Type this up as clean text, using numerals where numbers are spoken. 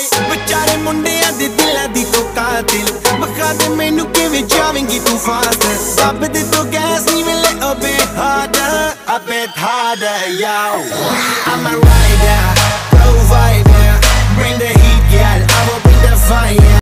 बेचारे मुंडियां दे दिलां दी तो कातिल बखा दे मैनू किवें जावेंगी तू फास्ट सब दे तो गैस नहीं मिले अबे harder yo I'm a rider